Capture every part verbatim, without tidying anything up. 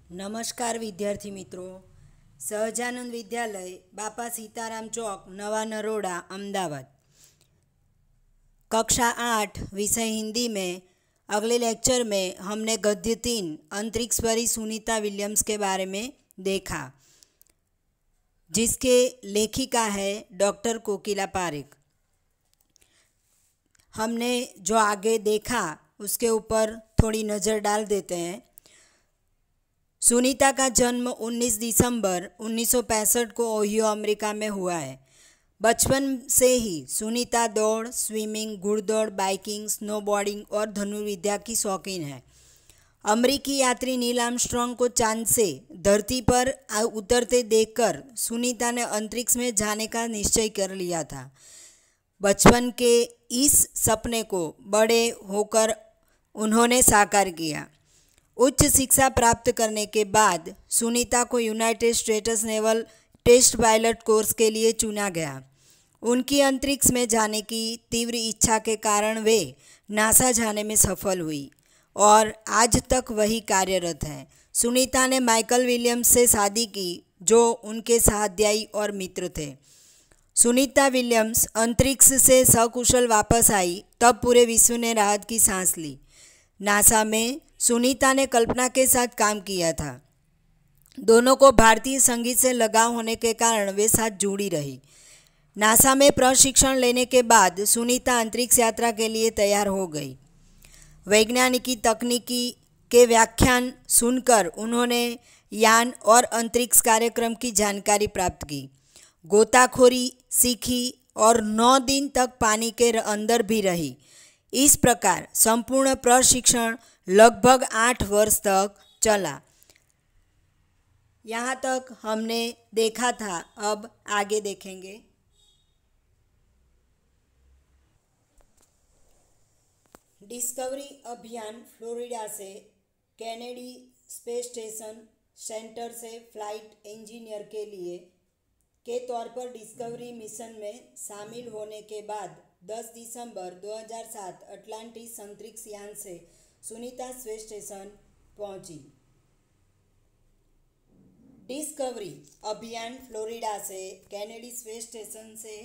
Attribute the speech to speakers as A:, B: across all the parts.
A: નમસ્કાર વિદ્યાર્થી મિત્રો. सहजानंद विद्यालय बापा सीताराम चौक नवा नरोड़ा अहमदाबाद. कक्षा आठ विषय हिंदी में अगले लेक्चर में हमने गद्य तीन अंतरिक्ष परी सुनीता विलियम्स के बारे में देखा, जिसके लेखिका है डॉक्टर कोकिला पारेख. हमने जो आगे देखा उसके ऊपर थोड़ी नज़र डाल देते हैं. सुनीता का जन्म उन्नीस दिसंबर उन्नीस सौ पैंसठ को ओहियो अमेरिका में हुआ है. बचपन से ही सुनीता दौड़, स्विमिंग, घुड़दौड़, बाइकिंग, स्नोबोर्डिंग और धनुर्विद्या की शौकीन है. अमेरिकी यात्री नील आर्मस्ट्रांग को चांद से धरती पर उतरते देखकर सुनीता ने अंतरिक्ष में जाने का निश्चय कर लिया था. बचपन के इस सपने को बड़े होकर उन्होंने साकार किया. उच्च शिक्षा प्राप्त करने के बाद सुनीता को United States naval test pilot course के लिए चुना गया. उनकी अंतरिक्ष में जाने की तीव्र इच्छा के कारण वे नासा जाने में सफल हुई और आज तक वही कार्यरत है. सुनीता ने माइकल विलियम्स से शादी की, जो उनके सहाध्यायी और मित्र थे. सुनीता विलियम्स अंतरिक्ष से सकुशल वापस आई तब पूरे विश्व ने राहत की सांस ली. नासा में सुनीता ने कल्पना के साथ काम किया था. दोनों को भारतीय संगीत से लगाव होने के कारण वे साथ जुड़ी रही. नासा में प्रशिक्षण लेने के बाद सुनीता अंतरिक्ष यात्रा के लिए तैयार हो गई. वैज्ञानिकी तकनीकी के व्याख्यान सुनकर उन्होंने यान और अंतरिक्ष कार्यक्रम की जानकारी प्राप्त की, गोताखोरी सीखी और नौ दिन तक पानी के अंदर भी रही. इस प्रकार संपूर्ण प्रशिक्षण लगभग आठ वर्ष तक चला. यहाँ तक हमने देखा था, अब आगे देखेंगे. डिस्कवरी अभियान फ्लोरिडा से कैनेडी स्पेस स्टेशन सेंटर से फ्लाइट इंजीनियर के लिए के तौर पर डिस्कवरी मिशन में शामिल होने के बाद दस दिसंबर दो हज़ार सात अटलांटिस अंतरिक्ष यान से सुनीता स्पेस स्टेशन पहुंची. डिस्कवरी अभियान फ्लोरिडा से कैनेडी स्पेस स्टेशन से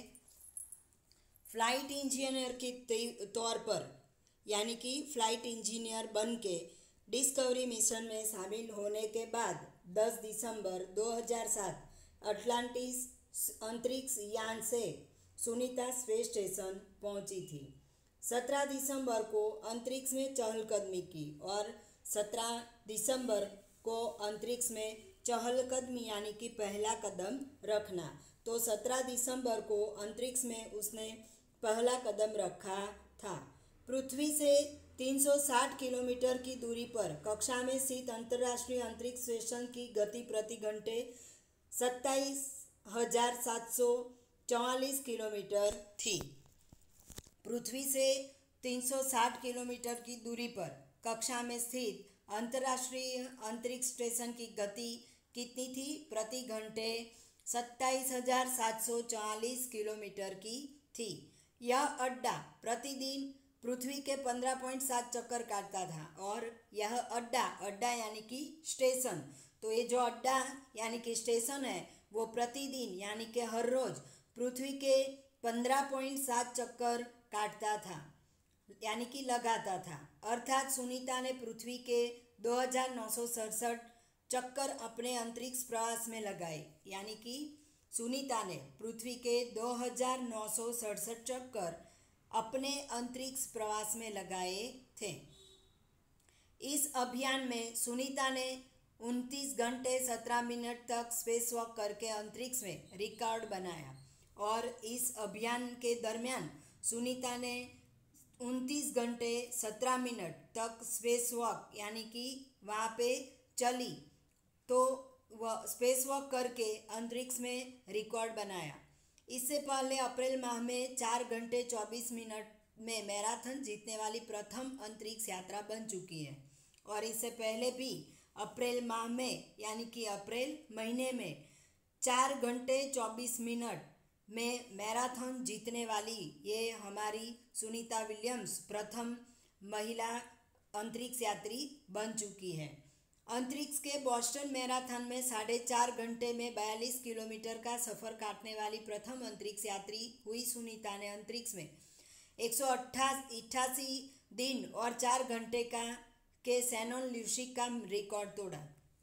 A: फ्लाइट इंजीनियर के तौर पर यानी कि फ्लाइट इंजीनियर बन के डिस्कवरी मिशन में शामिल होने के बाद दस दिसंबर दो हज़ार सात अटलांटिस अंतरिक्ष यान से सुनीता स्पेस स्टेशन पहुंची थी. सत्रह दिसंबर को अंतरिक्ष में चहलकदमी की और सत्रह दिसंबर को अंतरिक्ष में चहलकदमी यानी कि पहला कदम रखना. तो सत्रह दिसंबर को अंतरिक्ष में उसने पहला कदम रखा था. पृथ्वी से तीन सौ साठ किलोमीटर की दूरी पर कक्षा में स्थित अंतर्राष्ट्रीय अंतरिक्ष स्टेशन की गति प्रति घंटे सत्ताईस हजार सात सौ चौवालीस किलोमीटर थी. पृथ्वी से तीन सौ साठ किलोमीटर की दूरी पर कक्षा में स्थित अंतर्राष्ट्रीय अंतरिक्ष स्टेशन की गति कितनी थी? प्रति घंटे सत्ताईस हजार सात सौ चौवालीस किलोमीटर की थी. यह अड्डा प्रतिदिन पृथ्वी के पंद्रह पॉइंट सात चक्कर काटता था और यह अड्डा अड्डा यानी कि स्टेशन, तो ये जो अड्डा यानी कि स्टेशन है वो प्रतिदिन यानी कि हर रोज पृथ्वी के पंद्रह पॉइंट सात चक्कर काटता था यानी कि लगाता था. अर्थात सुनीता ने पृथ्वी के दो हज़ार नौ सौ सड़सठ चक्कर अपने अंतरिक्ष प्रवास में लगाए. यानी कि सुनीता ने पृथ्वी के दो हज़ार नौ सौ सड़सठ चक्कर अपने अंतरिक्ष प्रवास में लगाए थे. इस अभियान में सुनीता ने उनतीस घंटे सत्रह मिनट तक स्पेस वॉक करके अंतरिक्ष में रिकॉर्ड बनाया और इस अभियान के दरमियान सुनीता ने उनतीस घंटे सत्रह मिनट तक स्पेस वॉक यानी कि वहाँ पे चली, तो वह स्पेस वॉक करके अंतरिक्ष में रिकॉर्ड बनाया. इससे पहले अप्रैल माह में चार घंटे चौबीस मिनट में मैराथन जीतने वाली प्रथम अंतरिक्ष यात्रा बन चुकी है. और इससे पहले भी अप्रैल माह में यानी कि अप्रैल महीने में चार घंटे चौबीस मिनट में मैराथन जीतने वाली ये हमारी सुनीता विलियम्स प्रथम महिला अंतरिक्ष यात्री बन चुकी है. अंतरिक्ष के बोस्टन मैराथन में साढ़े चार घंटे में बयालीस किलोमीटर का सफर काटने वाली प्रथम अंतरिक्ष यात्री हुई सुनीता ने अंतरिक्ष में एक सौ अट्ठासी दिन और चार घंटे का के सैनोन ल्यूसिक का रिकॉर्ड तोड़ा।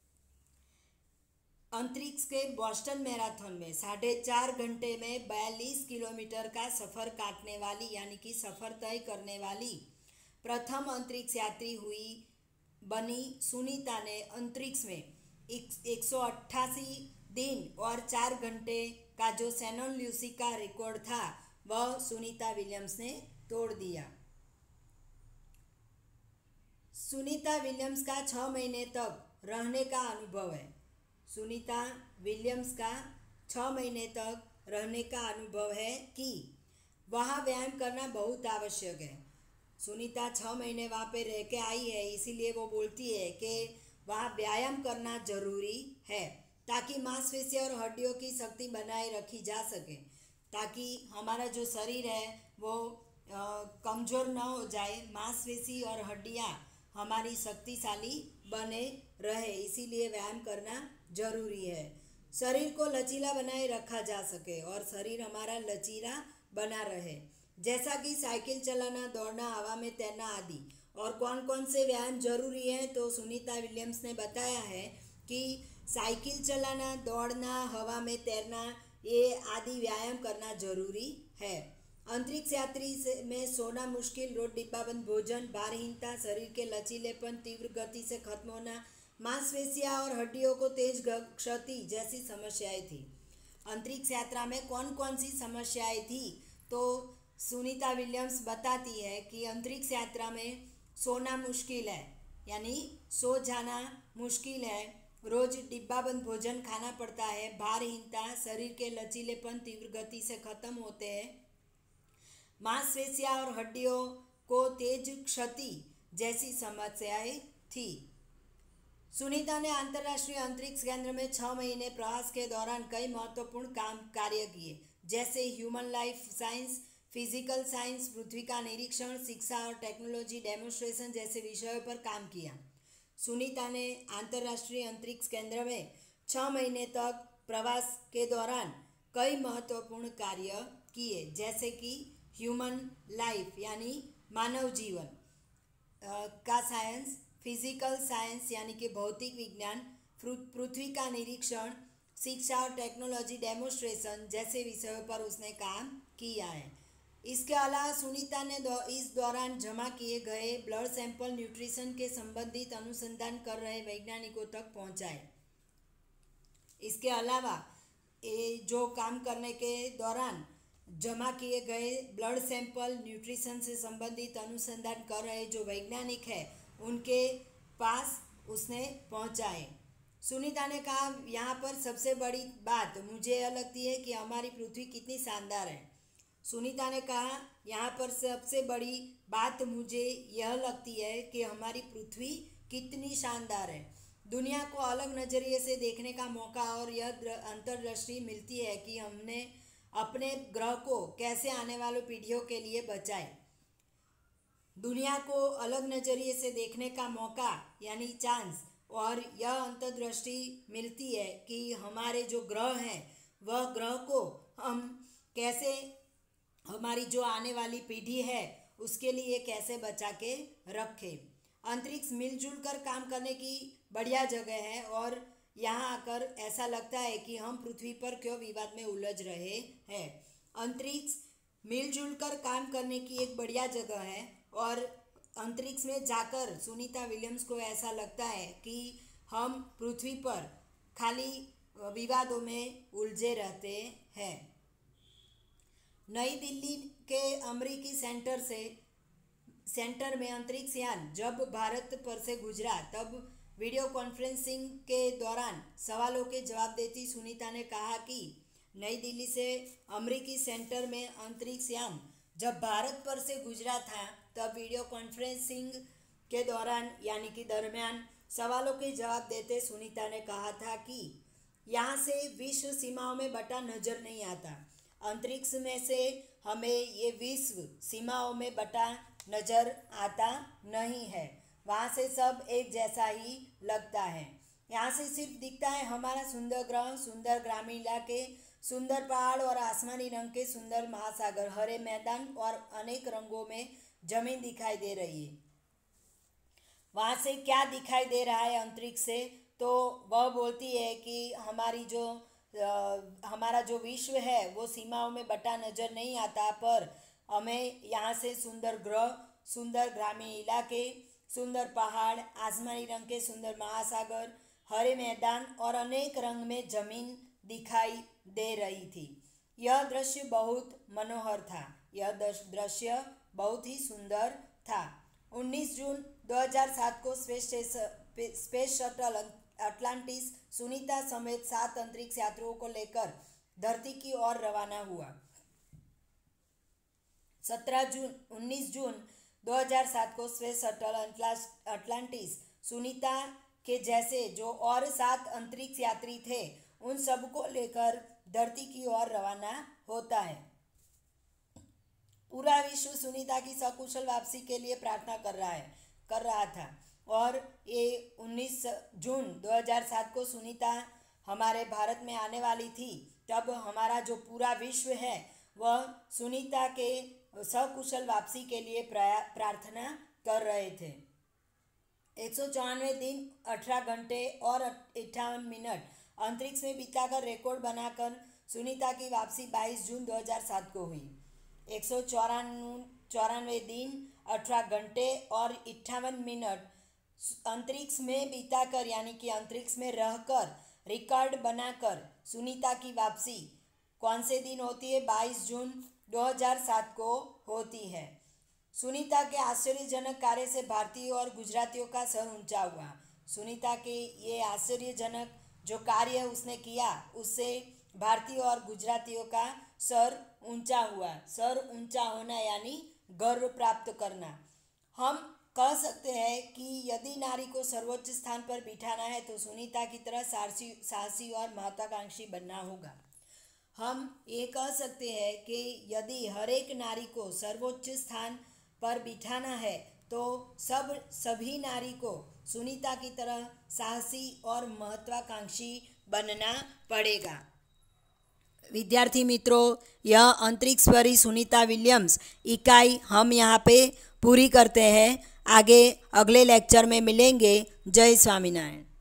A: अंतरिक्ष के बोस्टन मैराथन में साढ़े चार घंटे में बयालीस किलोमीटर का सफर काटने वाली यानी कि सफर तय करने वाली प्रथम अंतरिक्ष यात्री हुई बनी सुनीता ने अंतरिक्ष में एक सौ अट्ठासी दिन और चार घंटे का जो सैनोन ल्यूसिक का रिकॉर्ड था वह सुनीता विलियम्स ने तोड़ दिया। सुनीता विलियम्स का छः महीने तक रहने का अनुभव है। सुनीता विलियम्स का छः महीने तक रहने का अनुभव है कि वहाँ व्यायाम करना बहुत आवश्यक है। सुनीता छः महीने वहाँ पे रह के आई है, इसीलिए वो बोलती है कि वहाँ व्यायाम करना जरूरी है ताकि मांसपेशी और हड्डियों की शक्ति बनाए रखी जा सके, ताकि हमारा जो शरीर है वो कमज़ोर न हो जाए, मांसपेशी और हड्डियाँ हमारी शक्तिशाली बने रहे, इसीलिए व्यायाम करना जरूरी है। शरीर को लचीला बनाए रखा जा सके और शरीर हमारा लचीला बना रहे, जैसा कि साइकिल चलाना, दौड़ना, हवा में तैरना आदि। और कौन कौन से व्यायाम जरूरी हैं तो सुनीता विलियम्स ने बताया है कि साइकिल चलाना, दौड़ना, हवा में तैरना, ये आदि व्यायाम करना जरूरी है। अंतरिक्ष यात्री से में सोना मुश्किल, रोड डिब्बाबंद भोजन, भारहीनता, शरीर के लचीलेपन, तीव्र गति से खत्म होना, मांसपेशियां और हड्डियों को तेज क्षति जैसी समस्याएं थी। अंतरिक्ष यात्रा में कौन कौन सी समस्याएं थी तो सुनीता विलियम्स बताती है कि अंतरिक्ष यात्रा में सोना मुश्किल है, यानी सो जाना मुश्किल है, रोज डिब्बाबंद भोजन खाना पड़ता है, भारहीनता, शरीर के लचीलेपन तीव्र गति से खत्म होते हैं, मांसपेशियां और हड्डियों को तेज क्षति जैसी समस्याएं थी। सुनीता ने अंतर्राष्ट्रीय अंतरिक्ष केंद्र में छः महीने प्रवास के दौरान कई महत्वपूर्ण काम कार्य किए, जैसे human life science, physical science, पृथ्वी का निरीक्षण, शिक्षा और टेक्नोलॉजी डेमोन्स्ट्रेशन जैसे विषयों पर काम किया। सुनीता ने अंतर्राष्ट्रीय अंतरिक्ष केंद्र में छः महीने तक प्रवास के दौरान कई महत्वपूर्ण कार्य किए, जैसे कि ह्यूमन लाइफ यानी मानव जीवन का साइंस, फिजिकल साइंस यानी कि भौतिक विज्ञान, पृथ्वी का निरीक्षण, शिक्षा और टेक्नोलॉजी डेमोन्स्ट्रेशन जैसे विषयों पर उसने काम किया है। इसके अलावा सुनीता ने दौ, इस दौरान जमा किए गए ब्लड सैंपल न्यूट्रिशन के संबंधित अनुसंधान कर रहे वैज्ञानिकों तक पहुंचाए। इसके अलावा ये जो काम करने के दौरान जमा किए गए ब्लड सैंपल न्यूट्रिशन से संबंधित अनुसंधान कर रहे जो वैज्ञानिक है उनके पास उसने पहुंचाए। सुनीता ने कहा, यहाँ पर सबसे बड़ी बात मुझे यह लगती है कि हमारी पृथ्वी कितनी शानदार है। सुनीता ने कहा, यहाँ पर सबसे बड़ी बात मुझे यह लगती है कि हमारी पृथ्वी कितनी शानदार है। दुनिया को अलग नज़रिए से देखने का मौका और यह अंतर्दृष्टि मिलती है कि हमने अपने ग्रह को कैसे आने वाली पीढ़ियों के लिए बचाए। दुनिया को अलग नज़रिए से देखने का मौका यानी चांस और यह अंतर्दृष्टि मिलती है कि हमारे जो ग्रह हैं वह ग्रह को हम कैसे, हमारी जो आने वाली पीढ़ी है उसके लिए कैसे बचा के रखें। अंतरिक्ष मिलजुल कर काम करने की बढ़िया जगह है और यहाँ आकर ऐसा लगता है कि हम पृथ्वी पर क्यों विवाद में उलझ रहे हैं। अंतरिक्ष मिलजुल कर काम करने की एक बढ़िया जगह है और अंतरिक्ष में जाकर सुनीता विलियम्स को ऐसा लगता है कि हम पृथ्वी पर खाली विवादों में उलझे रहते हैं। नई दिल्ली के अमरीकी सेंटर से सेंटर में अंतरिक्ष यान जब भारत पर से गुजरा तब वीडियो कॉन्फ्रेंसिंग के दौरान सवालों के जवाब देती सुनीता ने कहा कि नई दिल्ली से अमरीकी सेंटर में अंतरिक्ष यान जब भारत पर से गुजरा था तब वीडियो कॉन्फ्रेंसिंग के दौरान यानी कि दरमियान सवालों के जवाब देते सुनीता ने कहा था कि यहाँ से विश्व सीमाओं में बटा नजर नहीं आता। अंतरिक्ष में से हमें ये विश्व सीमाओं में बटा नजर आता नहीं है। वहाँ से सब एक जैसा ही लगता है। यहाँ से सिर्फ दिखता है हमारा सुंदर ग्रह, सुंदर ग्रामीण इलाके, सुंदर पहाड़ और आसमानी रंग के सुंदर महासागर, हरे मैदान और अनेक रंगों में जमीन दिखाई दे रही है। वहाँ से क्या दिखाई दे रहा है अंतरिक्ष से, तो वह बोलती है कि हमारी जो आ, हमारा जो विश्व है वो सीमाओं में बटा नजर नहीं आता, पर हमें यहाँ से सुंदर ग्रह, सुंदर ग्रामीण इलाके, सुंदर पहाड़, आसमानी रंग के सुंदर महासागर, हरे मैदान और अनेक रंग में जमीन दिखाई दे रही थी। यह दृश्य बहुत मनोहर था, यह दृश्य बहुत ही सुंदर था। उन्नीस जून दो हज़ार सात को space space shuttle Atlantis Sunita समेत सात अंतरिक्ष यात्रियों को लेकर धरती की ओर रवाना हुआ। सत्रह जून उन्नीस जून दो हज़ार सात को स्पेस शटल अटलांटिस सुनीता के जैसे जो और सात अंतरिक्ष यात्री थे उन सबको लेकर धरती की ओर रवाना होता है। पूरा विश्व सुनीता की सकुशल वापसी के लिए प्रार्थना कर रहा है कर रहा था और ये उन्नीस जून दो हज़ार सात को सुनीता हमारे भारत में आने वाली थी। तब हमारा जो पूरा विश्व है वह सुनीता के सकुशल वापसी के लिए प्रार्थना कर रहे थे। एक सौ चौरानवे दिन, अठारह घंटे और इक्यावन मिनट अंतरिक्ष में बिताकर रिकॉर्ड बनाकर सुनीता की वापसी बाईस जून दो हज़ार सात को हुई। एक सौ चौरानवे दिन, अठारह घंटे और इक्यावन मिनट अंतरिक्ष में बिताकर यानी कि अंतरिक्ष में रहकर रिकॉर्ड बनाकर सुनीता की वापसी कौन से दिन होती है? बाईस जून दो हज़ार सात को होती है। सुनीता के आश्चर्यजनक कार्य से भारतीयों और गुजरातियों का सर ऊंचा हुआ। सुनीता के ये आश्चर्यजनक जो कार्य उसने किया उससे भारतीयों और गुजरातियों का सर ऊंचा हुआ। सर ऊंचा होना यानी गर्व प्राप्त करना। हम कह सकते हैं कि यदि नारी को सर्वोच्च स्थान पर बिठाना है तो सुनीता की तरह साहसी साहसी और महत्वाकांक्षी बनना होगा। हम ये कह सकते हैं कि यदि हर एक नारी को सर्वोच्च स्थान पर बिठाना है तो सब सभी नारी को सुनीता की तरह साहसी और महत्वाकांक्षी बनना पड़ेगा। विद्यार्थी मित्रों, यह अंतरिक्ष परी सुनीता विलियम्स इकाई हम यहाँ पे पूरी करते हैं। आगे अगले लेक्चर में मिलेंगे। जय स्वामीनारायण।